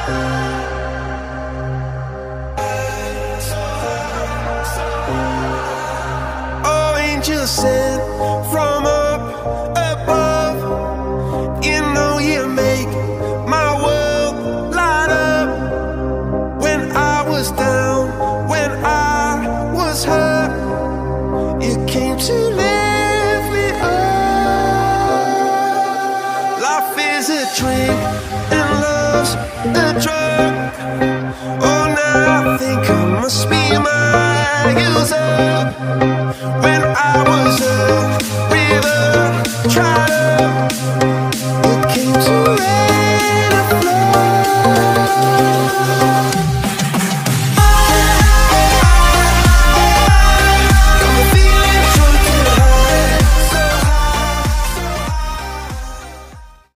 Oh, angel sent from up above. You know you make my world light up. When I was down, when I was hurt, you came to lift me up. Life is a drink and love's a drug. Oh, now I think I must be my user.